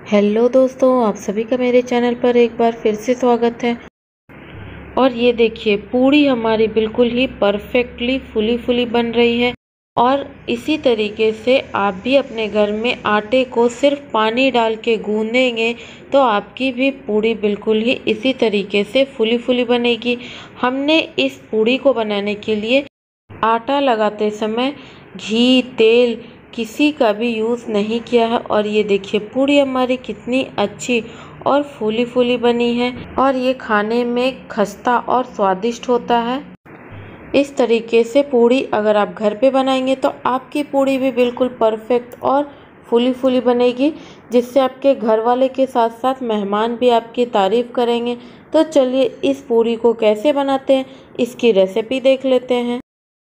Hello दोस्तों, आप सभी का मेरे चैनल पर एक बार फिर से स्वागत है। और ये देखिए, पूड़ी हमारी बिल्कुल ही परफेक्टली फुली बन रही है। और इसी तरीके से आप भी अपने घर में आटे को सिर्फ पानी डाल के गूंदेंगे तो आपकी भी पूड़ी बिल्कुल ही इसी तरीके से फुली बनेगी। हमने इस पूड़ी को बनाने के लिए आटा लगाते समय घी, तेल किसी का भी यूज़ नहीं किया है। और ये देखिए, पूड़ी हमारी कितनी अच्छी और फूली बनी है और ये खाने में खस्ता और स्वादिष्ट होता है। इस तरीके से पूड़ी अगर आप घर पे बनाएंगे तो आपकी पूड़ी भी बिल्कुल परफेक्ट और फूली बनेगी, जिससे आपके घर वाले के साथ साथ मेहमान भी आपकी तारीफ़ करेंगे। तो चलिए इस पूड़ी को कैसे बनाते हैं, इसकी रेसिपी देख लेते हैं।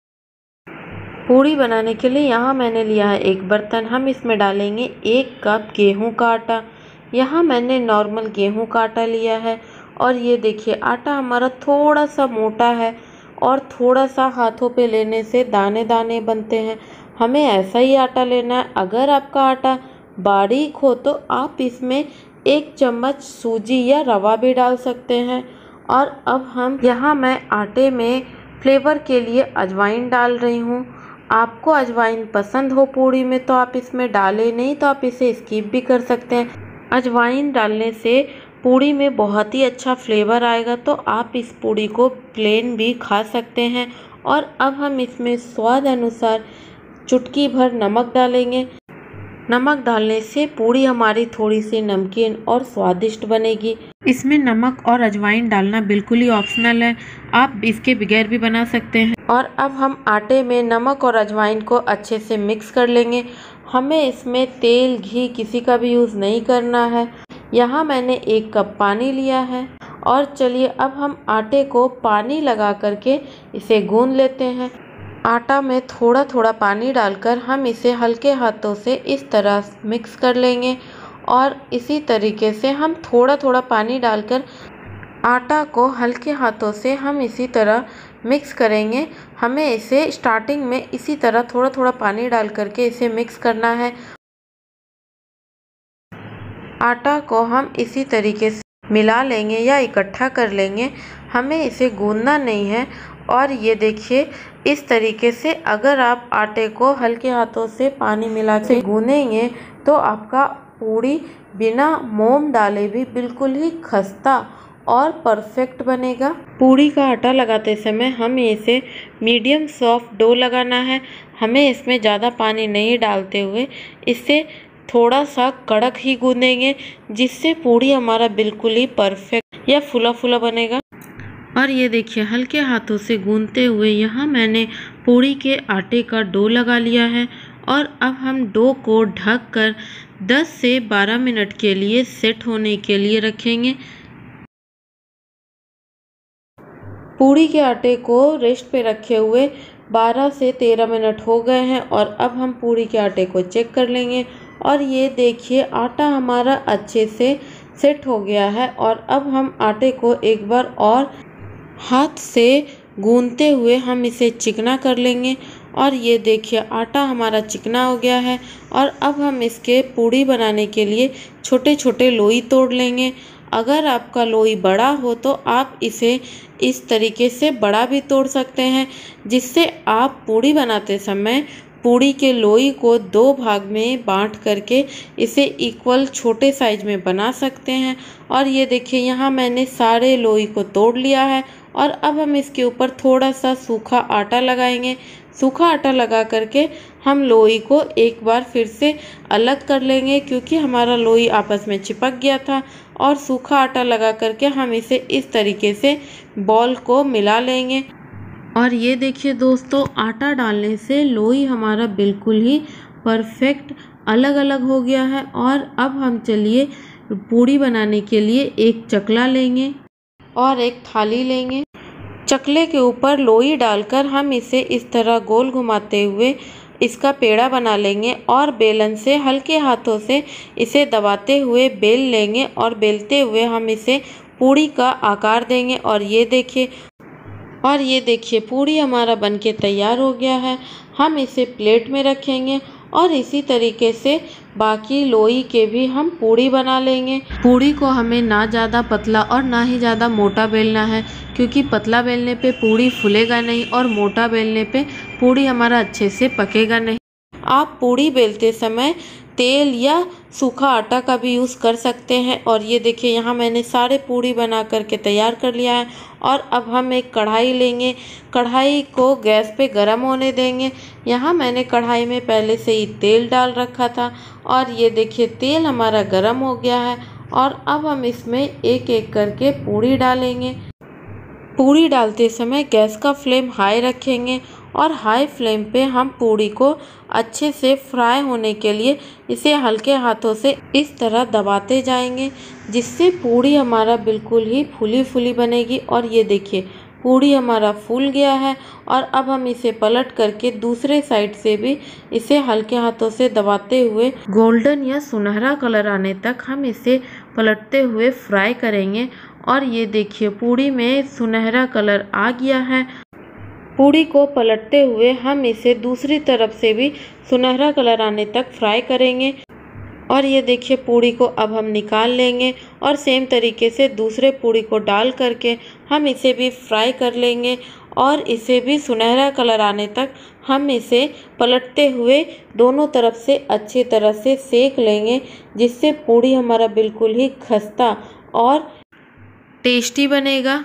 पूड़ी बनाने के लिए यहाँ मैंने लिया है एक बर्तन। हम इसमें डालेंगे 1 कप गेहूं का आटा। यहाँ मैंने नॉर्मल गेहूं का आटा लिया है। और ये देखिए, आटा हमारा थोड़ा सा मोटा है और थोड़ा सा हाथों पे लेने से दाने दाने बनते हैं। हमें ऐसा ही आटा लेना है। अगर आपका आटा बारीक हो तो आप इसमें 1 चम्मच सूजी या रवा भी डाल सकते हैं। और अब यहाँ मैं आटे में फ्लेवर के लिए अजवाइन डाल रही हूँ। आपको अजवाइन पसंद हो पूड़ी में तो आप इसमें डालें, नहीं तो आप इसे स्किप भी कर सकते हैं। अजवाइन डालने से पूड़ी में बहुत ही अच्छा फ्लेवर आएगा, तो आप इस पूड़ी को प्लेन भी खा सकते हैं। और अब हम इसमें स्वाद अनुसार चुटकी भर नमक डालेंगे। नमक डालने से पूड़ी हमारी थोड़ी सी नमकीन और स्वादिष्ट बनेगी। इसमें नमक और अजवाइन डालना बिल्कुल ही ऑप्शनल है, आप इसके बगैर भी बना सकते हैं। और अब हम आटे में नमक और अजवाइन को अच्छे से मिक्स कर लेंगे। हमें इसमें तेल, घी किसी का भी यूज़ नहीं करना है। यहाँ मैंने 1 कप पानी लिया है। और चलिए अब हम आटे को पानी लगा करके इसे गूंद लेते हैं। आटा में थोड़ा पानी डालकर हम इसे हल्के हाथों से इस तरह मिक्स कर लेंगे। और इसी तरीके से हम थोड़ा पानी डालकर आटा को हल्के हाथों से हम इसी तरह मिक्स करेंगे। हमें इसे स्टार्टिंग में इसी तरह थोड़ा पानी डाल करके इसे मिक्स करना है। आटा को हम इसी तरीके से मिला लेंगे या इकट्ठा कर लेंगे, हमें इसे गूंदना नहीं है। और ये देखिए, इस तरीके से अगर आप आटे को हल्के हाथों से पानी मिला के गूंदेंगे तो आपका पूड़ी बिना मोम डाले भी बिल्कुल ही खस्ता और परफेक्ट बनेगा। पूड़ी का आटा लगाते समय हमें इसे मीडियम सॉफ्ट डो लगाना है। हमें इसमें ज़्यादा पानी नहीं डालते हुए इसे थोड़ा सा कड़क ही गूंदेंगे, जिससे पूड़ी हमारा बिल्कुल ही परफेक्ट या फुला बनेगा। और ये देखिए, हल्के हाथों से गूंदते हुए यहाँ मैंने पूड़ी के आटे का डो लगा लिया है। और अब हम डो को ढक कर 10 से 12 मिनट के लिए सेट होने के लिए रखेंगे। पूड़ी के आटे को रेस्ट पे रखे हुए 12 से 13 मिनट हो गए हैं। और अब हम पूड़ी के आटे को चेक कर लेंगे। और ये देखिए, आटा हमारा अच्छे से सेट हो गया है। और अब हम आटे को एक बार और हाथ से गूंदते हुए हम इसे चिकना कर लेंगे। और ये देखिए, आटा हमारा चिकना हो गया है। और अब हम इसके पूड़ी बनाने के लिए छोटे लोई तोड़ लेंगे। अगर आपका लोई बड़ा हो तो आप इसे इस तरीके से बड़ा भी तोड़ सकते हैं, जिससे आप पूड़ी बनाते समय पूड़ी के लोई को 2 भाग में बांट करके इसे इक्वल छोटे साइज में बना सकते हैं। और ये देखिए, यहाँ मैंने सारे लोई को तोड़ लिया है। और अब हम इसके ऊपर थोड़ा सा सूखा आटा लगाएंगे। सूखा आटा लगा करके हम लोई को एक बार फिर से अलग कर लेंगे, क्योंकि हमारा लोई आपस में चिपक गया था। और सूखा आटा लगा करके हम इसे इस तरीके से बॉल को मिला लेंगे। और ये देखिए दोस्तों, आटा डालने से लोई हमारा बिल्कुल ही परफेक्ट अलग हो गया है। और अब हम चलिए पूड़ी बनाने के लिए एक चकला लेंगे और एक थाली लेंगे। चकले के ऊपर लोई डालकर हम इसे इस तरह गोल घुमाते हुए इसका पेड़ा बना लेंगे। और बेलन से हल्के हाथों से इसे दबाते हुए बेल लेंगे। और बेलते हुए हम इसे पूड़ी का आकार देंगे। और ये देखिए, पूड़ी हमारा बनके तैयार हो गया है। हम इसे प्लेट में रखेंगे और इसी तरीके से बाकी लोई के भी हम पूड़ी बना लेंगे। पूड़ी को हमें ना ज़्यादा पतला और ना ही ज़्यादा मोटा बेलना है, क्योंकि पतला बेलने पे पूड़ी फूलेगा नहीं और मोटा बेलने पे पूड़ी हमारा अच्छे से पकेगा नहीं। आप पूड़ी बेलते समय तेल या सूखा आटा का भी यूज़ कर सकते हैं। और ये देखिए यहाँ मैंने सारे पूड़ी बना करके तैयार कर लिया है। और अब हम एक कढ़ाई लेंगे, कढ़ाई को गैस पे गरम होने देंगे। यहाँ मैंने कढ़ाई में पहले से ही तेल डाल रखा था और ये देखिए तेल हमारा गरम हो गया है। और अब हम इसमें एक एक करके पूड़ी डालेंगे। पूड़ी डालते समय गैस का फ्लेम हाई रखेंगे और हाई फ्लेम पे हम पूड़ी को अच्छे से फ्राई होने के लिए इसे हल्के हाथों से इस तरह दबाते जाएंगे, जिससे पूड़ी हमारा बिल्कुल ही फूली फूली बनेगी। और ये देखिए पूड़ी हमारा फूल गया है। और अब हम इसे पलट करके दूसरे साइड से भी इसे हल्के हाथों से दबाते हुए गोल्डन या सुनहरा कलर आने तक हम इसे पलटते हुए फ्राई करेंगे। और ये देखिए पूड़ी में सुनहरा कलर आ गया है। पूड़ी को पलटते हुए हम इसे दूसरी तरफ से भी सुनहरा कलर आने तक फ्राई करेंगे। और ये देखिए पूड़ी को अब हम निकाल लेंगे और सेम तरीके से दूसरे पूड़ी को डाल करके हम इसे भी फ्राई कर लेंगे। और इसे भी सुनहरा कलर आने तक हम इसे पलटते हुए दोनों तरफ से अच्छी तरह से सेक लेंगे, जिससे पूड़ी हमारा बिल्कुल ही खस्ता और टेस्टी बनेगा।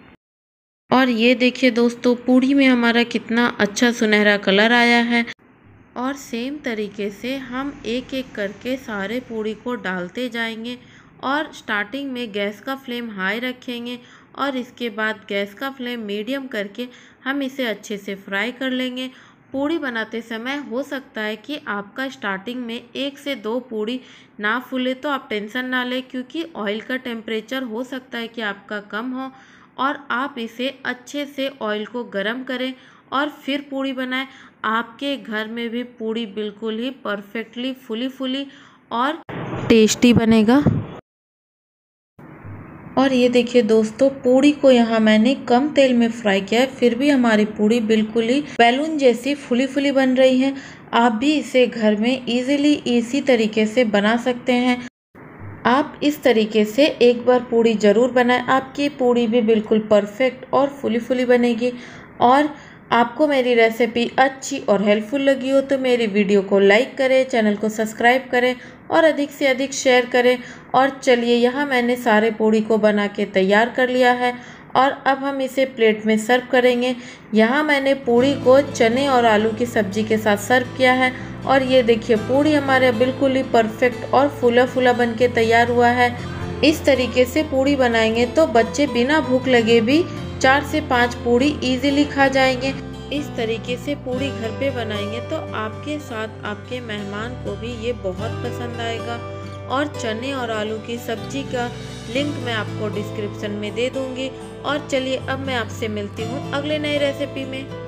और ये देखिए दोस्तों पूड़ी में हमारा कितना अच्छा सुनहरा कलर आया है। और सेम तरीके से हम एक एक करके सारे पूड़ी को डालते जाएंगे। और स्टार्टिंग में गैस का फ्लेम हाई रखेंगे और इसके बाद गैस का फ्लेम मीडियम करके हम इसे अच्छे से फ्राई कर लेंगे। पूड़ी बनाते समय हो सकता है कि आपका स्टार्टिंग में 1 से 2 पूड़ी ना फूले, तो आप टेंशन ना लें, क्योंकि ऑयल का टेम्परेचर हो सकता है कि आपका कम हो। और आप इसे अच्छे से ऑयल को गरम करें और फिर पूड़ी बनाएं। आपके घर में भी पूड़ी बिल्कुल ही परफेक्टली फूली फूली और टेस्टी बनेगा। और ये देखिए दोस्तों पूड़ी को यहाँ मैंने कम तेल में फ्राई किया है, फिर भी हमारी पूड़ी बिल्कुल ही बैलून जैसी फूली फूली बन रही है। आप भी इसे घर में इसी तरीके से बना सकते हैं। आप इस तरीके से एक बार पूड़ी ज़रूर बनाएं, आपकी पूड़ी भी बिल्कुल परफेक्ट और फुली फुली बनेगी। और आपको मेरी रेसिपी अच्छी और हेल्पफुल लगी हो तो मेरी वीडियो को लाइक करें, चैनल को सब्सक्राइब करें और अधिक से अधिक शेयर करें। और चलिए यहाँ मैंने सारे पूड़ी को बना के तैयार कर लिया है और अब हम इसे प्लेट में सर्व करेंगे। यहाँ मैंने पूड़ी को चने और आलू की सब्जी के साथ सर्व किया है। और ये देखिए पूड़ी हमारे बिल्कुल ही परफेक्ट और फूला फूला बन के तैयार हुआ है। इस तरीके से पूड़ी बनाएंगे तो बच्चे बिना भूख लगे भी 4 से 5 पूड़ी इजीली खा जाएंगे। इस तरीके से पूड़ी घर पे बनाएंगे तो आपके साथ आपके मेहमान को भी ये बहुत पसंद आएगा। और चने और आलू की सब्जी का लिंक मैं आपको डिस्क्रिप्शन में दे दूंगी। और चलिए अब मैं आपसे मिलती हूँ अगले नए रेसिपी में।